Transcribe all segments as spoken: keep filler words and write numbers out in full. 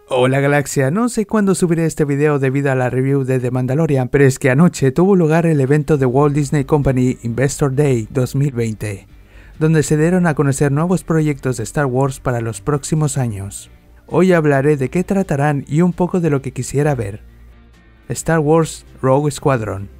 Hola galaxia, no sé cuándo subiré este video debido a la review de The Mandalorian, pero es que anoche tuvo lugar el evento de Walt Disney Company Investor Day dos mil veinte, donde se dieron a conocer nuevos proyectos de Star Wars para los próximos años. Hoy hablaré de qué tratarán y un poco de lo que quisiera ver. Star Wars Rogue Squadron.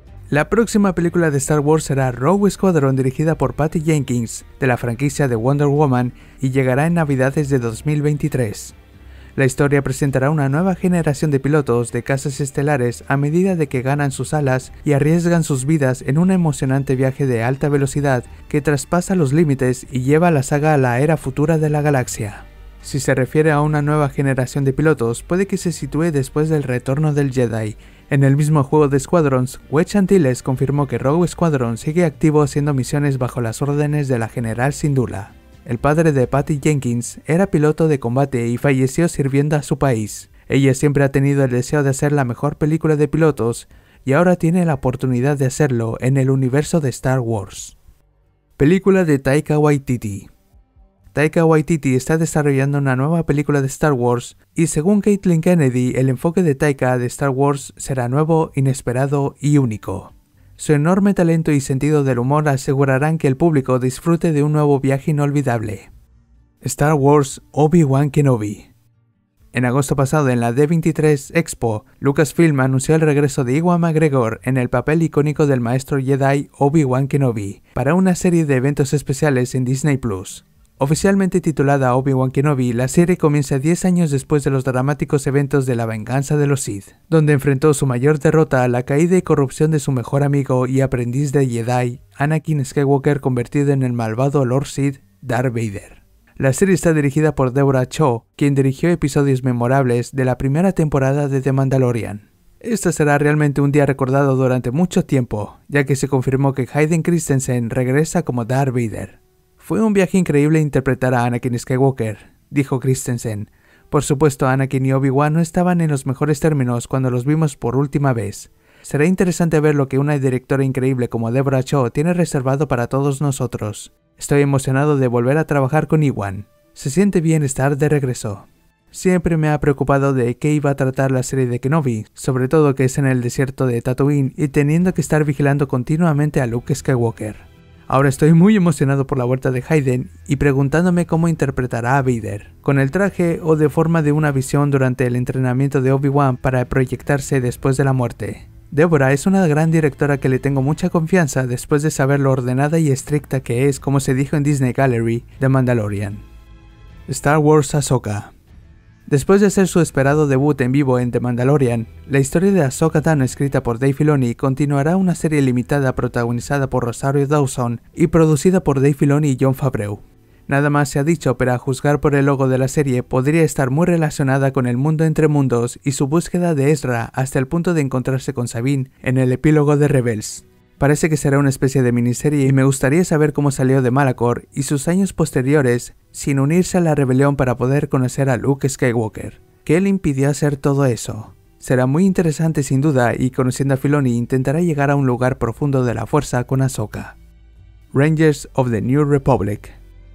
La próxima película de Star Wars será Rogue Squadron, dirigida por Patty Jenkins, de la franquicia de Wonder Woman, y llegará en Navidades de dos mil veintitrés. La historia presentará una nueva generación de pilotos de cazas estelares a medida de que ganan sus alas y arriesgan sus vidas en un emocionante viaje de alta velocidad que traspasa los límites y lleva a la saga a la era futura de la galaxia. Si se refiere a una nueva generación de pilotos, puede que se sitúe después del retorno del Jedi. En el mismo juego de Squadrons, Wedge Antilles confirmó que Rogue Squadron sigue activo haciendo misiones bajo las órdenes de la General Syndulla. El padre de Patty Jenkins era piloto de combate y falleció sirviendo a su país. Ella siempre ha tenido el deseo de hacer la mejor película de pilotos y ahora tiene la oportunidad de hacerlo en el universo de Star Wars. Película de Taika Waititi. Taika Waititi está desarrollando una nueva película de Star Wars y según Kathleen Kennedy, el enfoque de Taika de Star Wars será nuevo, inesperado y único. Su enorme talento y sentido del humor asegurarán que el público disfrute de un nuevo viaje inolvidable. Star Wars Obi-Wan Kenobi. En agosto pasado, en la D veintitrés Expo, Lucasfilm anunció el regreso de Ewan McGregor en el papel icónico del maestro Jedi Obi-Wan Kenobi para una serie de eventos especiales en Disney plus. Oficialmente titulada Obi-Wan Kenobi, la serie comienza diez años después de los dramáticos eventos de la venganza de los Sith, donde enfrentó su mayor derrota a la caída y corrupción de su mejor amigo y aprendiz de Jedi, Anakin Skywalker, convertido en el malvado Lord Sith, Darth Vader. La serie está dirigida por Deborah Chow, quien dirigió episodios memorables de la primera temporada de The Mandalorian. Este será realmente un día recordado durante mucho tiempo, ya que se confirmó que Hayden Christensen regresa como Darth Vader. Fue un viaje increíble interpretar a Anakin Skywalker, dijo Christensen. Por supuesto, Anakin y Obi-Wan no estaban en los mejores términos cuando los vimos por última vez. Será interesante ver lo que una directora increíble como Deborah Chow tiene reservado para todos nosotros. Estoy emocionado de volver a trabajar con Ewan. Se siente bien estar de regreso. Siempre me ha preocupado de qué iba a tratar la serie de Kenobi, sobre todo que es en el desierto de Tatooine y teniendo que estar vigilando continuamente a Luke Skywalker. Ahora estoy muy emocionado por la vuelta de Hayden y preguntándome cómo interpretará a Vader, con el traje o de forma de una visión durante el entrenamiento de Obi-Wan para proyectarse después de la muerte. Deborah es una gran directora que le tengo mucha confianza después de saber lo ordenada y estricta que es, como se dijo en Disney Gallery, de Mandalorian. Star Wars Ahsoka. Después de hacer su esperado debut en vivo en The Mandalorian, la historia de Ahsoka Tano, escrita por Dave Filoni, continuará una serie limitada protagonizada por Rosario Dawson y producida por Dave Filoni y Jon Favreau. Nada más se ha dicho, pero a juzgar por el logo de la serie, podría estar muy relacionada con el mundo entre mundos y su búsqueda de Ezra hasta el punto de encontrarse con Sabine en el epílogo de Rebels. Parece que será una especie de miniserie y me gustaría saber cómo salió de Malachor y sus años posteriores sin unirse a la rebelión para poder conocer a Luke Skywalker. ¿Qué le impidió hacer todo eso? Será muy interesante sin duda y conociendo a Filoni intentará llegar a un lugar profundo de la fuerza con Ahsoka. Rangers of the New Republic.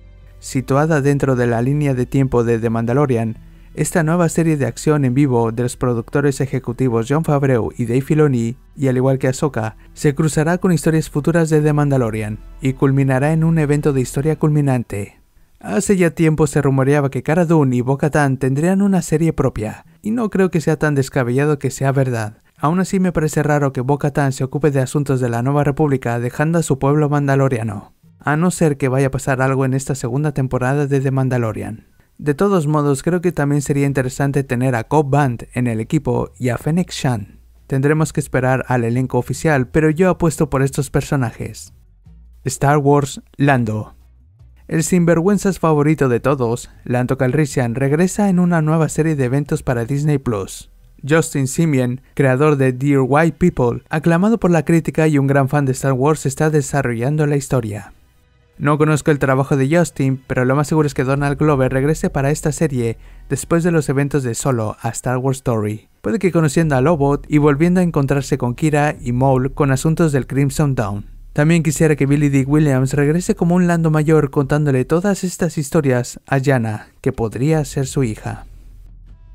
Situada dentro de la línea de tiempo de The Mandalorian, esta nueva serie de acción en vivo de los productores ejecutivos Jon Favreau y Dave Filoni, y al igual que Ahsoka, se cruzará con historias futuras de The Mandalorian, y culminará en un evento de historia culminante. Hace ya tiempo se rumoreaba que Cara Dune y Bo-Katan tendrían una serie propia, y no creo que sea tan descabellado que sea verdad. Aún así me parece raro que Bo-Katan se ocupe de asuntos de la Nueva República dejando a su pueblo mandaloriano, a no ser que vaya a pasar algo en esta segunda temporada de The Mandalorian. De todos modos, creo que también sería interesante tener a Cobb Vanth en el equipo y a Fennec Shand. Tendremos que esperar al elenco oficial, pero yo apuesto por estos personajes. Star Wars Lando. El sinvergüenzas favorito de todos, Lando Calrissian, regresa en una nueva serie de eventos para Disney plus. Justin Simien, creador de Dear White People, aclamado por la crítica y un gran fan de Star Wars, está desarrollando la historia. No conozco el trabajo de Justin, pero lo más seguro es que Donald Glover regrese para esta serie después de los eventos de Solo a Star Wars Story. Puede que conociendo a Lobot y volviendo a encontrarse con Kira y Maul con asuntos del Crimson Dawn. También quisiera que Billy Dee Williams regrese como un Lando mayor contándole todas estas historias a Jannah, que podría ser su hija.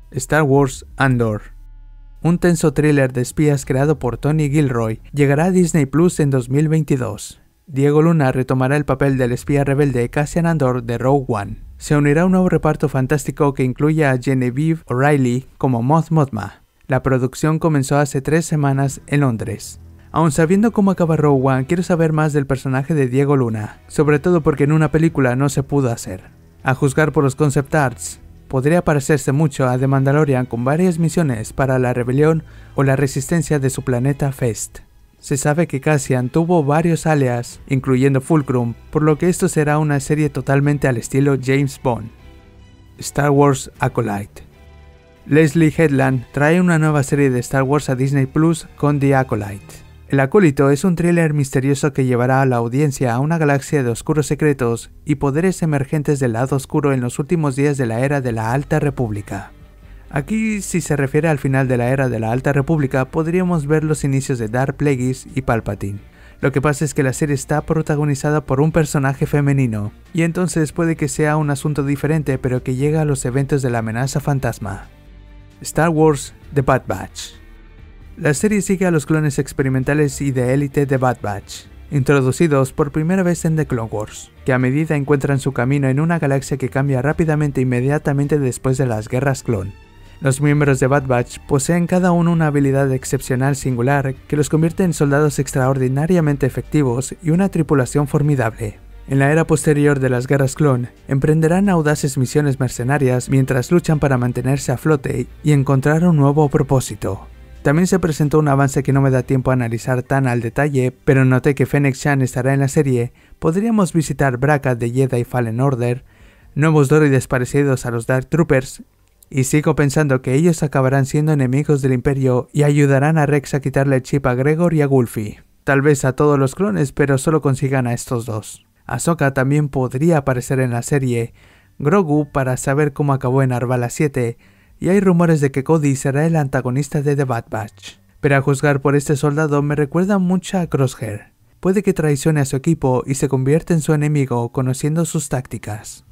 Star Wars Andor. Un tenso thriller de espías creado por Tony Gilroy llegará a Disney Plus en dos mil veintidós. Diego Luna retomará el papel del espía rebelde Cassian Andor de Rogue One. Se unirá a un nuevo reparto fantástico que incluye a Genevieve O'Reilly como Moth Mothma. La producción comenzó hace tres semanas en Londres. Aun sabiendo cómo acaba Rogue One, quiero saber más del personaje de Diego Luna, sobre todo porque en una película no se pudo hacer. A juzgar por los concept arts, podría parecerse mucho a The Mandalorian con varias misiones para la rebelión o la resistencia de su planeta Fest. Se sabe que Cassian tuvo varios alias, incluyendo Fulcrum, por lo que esto será una serie totalmente al estilo James Bond. Star Wars Acolyte. Leslie Headland trae una nueva serie de Star Wars a Disney Plus con The Acolyte. El Acólito es un thriller misterioso que llevará a la audiencia a una galaxia de oscuros secretos y poderes emergentes del lado oscuro en los últimos días de la era de la Alta República. Aquí, si se refiere al final de la era de la Alta República, podríamos ver los inicios de Darth Plagueis y Palpatine. Lo que pasa es que la serie está protagonizada por un personaje femenino, y entonces puede que sea un asunto diferente pero que llega a los eventos de la amenaza fantasma. Star Wars The Bad Batch. La serie sigue a los clones experimentales y de élite de Bad Batch, introducidos por primera vez en The Clone Wars, que a medida encuentran su camino en una galaxia que cambia rápidamente inmediatamente después de las guerras clon. Los miembros de Bad Batch poseen cada uno una habilidad excepcional singular que los convierte en soldados extraordinariamente efectivos y una tripulación formidable. En la era posterior de las guerras clon, emprenderán audaces misiones mercenarias mientras luchan para mantenerse a flote y encontrar un nuevo propósito. También se presentó un avance que no me da tiempo a analizar tan al detalle, pero noté que Fennec Shand estará en la serie. Podríamos visitar Braca de Jedi Fallen Order, nuevos droides parecidos a los Dark Troopers, y sigo pensando que ellos acabarán siendo enemigos del Imperio y ayudarán a Rex a quitarle el chip a Gregor y a Gulfi. Tal vez a todos los clones, pero solo consigan a estos dos. Ahsoka también podría aparecer en la serie, Grogu para saber cómo acabó en Arvala siete, y hay rumores de que Cody será el antagonista de The Bad Batch. Pero a juzgar por este soldado me recuerda mucho a Crosshair. Puede que traicione a su equipo y se convierta en su enemigo conociendo sus tácticas.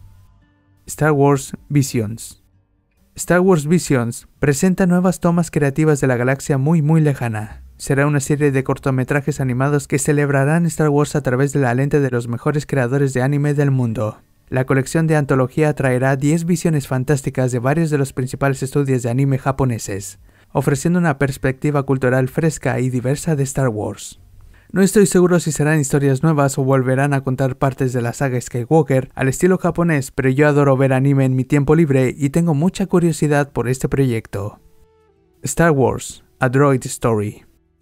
Star Wars Visions. Star Wars Visions presenta nuevas tomas creativas de la galaxia muy muy lejana. Será una serie de cortometrajes animados que celebrarán Star Wars a través de la lente de los mejores creadores de anime del mundo. La colección de antología traerá diez visiones fantásticas de varios de los principales estudios de anime japoneses, ofreciendo una perspectiva cultural fresca y diversa de Star Wars. No estoy seguro si serán historias nuevas o volverán a contar partes de la saga Skywalker al estilo japonés, pero yo adoro ver anime en mi tiempo libre y tengo mucha curiosidad por este proyecto. Star Wars: A Droid Story.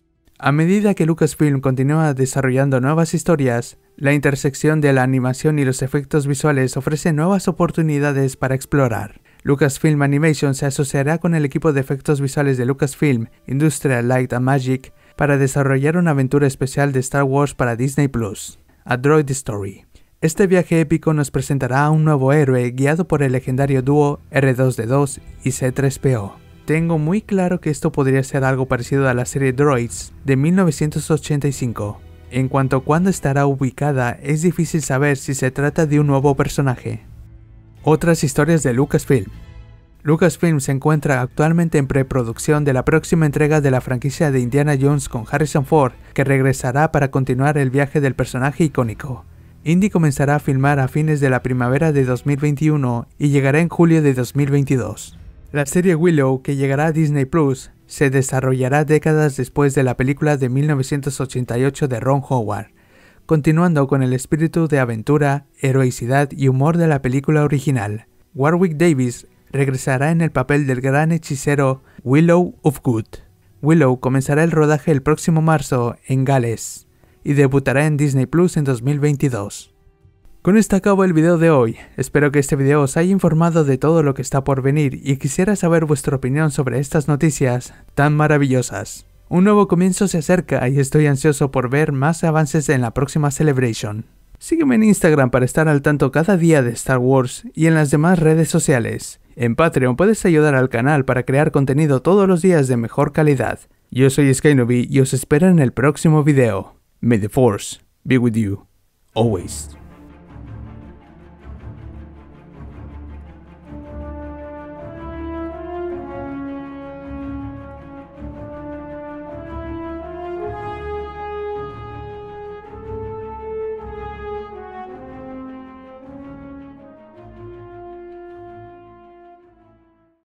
A medida que Lucasfilm continúa desarrollando nuevas historias, la intersección de la animación y los efectos visuales ofrece nuevas oportunidades para explorar. Lucasfilm Animation se asociará con el equipo de efectos visuales de Lucasfilm Industrial Light and Magic para desarrollar una aventura especial de Star Wars para Disney Plus, A Droid Story. Este viaje épico nos presentará a un nuevo héroe guiado por el legendario dúo R dos D dos y C tres P O. Tengo muy claro que esto podría ser algo parecido a la serie Droids de mil novecientos ochenta y cinco. En cuanto a cuándo estará ubicada, es difícil saber si se trata de un nuevo personaje. Otras historias de Lucasfilm. Lucasfilm se encuentra actualmente en preproducción de la próxima entrega de la franquicia de Indiana Jones con Harrison Ford, que regresará para continuar el viaje del personaje icónico. Indy comenzará a filmar a fines de la primavera de dos mil veintiuno y llegará en julio de dos mil veintidós. La serie Willow, que llegará a Disney Plus, se desarrollará décadas después de la película de mil novecientos ochenta y ocho de Ron Howard, continuando con el espíritu de aventura, heroicidad y humor de la película original. Warwick Davis regresará en el papel del gran hechicero Willow of Good. Willow comenzará el rodaje el próximo marzo en Gales y debutará en Disney Plus en dos mil veintidós. Con esto acabo el video de hoy. Espero que este video os haya informado de todo lo que está por venir y quisiera saber vuestra opinión sobre estas noticias tan maravillosas. Un nuevo comienzo se acerca y estoy ansioso por ver más avances en la próxima Celebration. Sígueme en Instagram para estar al tanto cada día de Star Wars y en las demás redes sociales. En Patreon puedes ayudar al canal para crear contenido todos los días de mejor calidad. Yo soy Skynobi y os espero en el próximo video. May the Force be with you, always.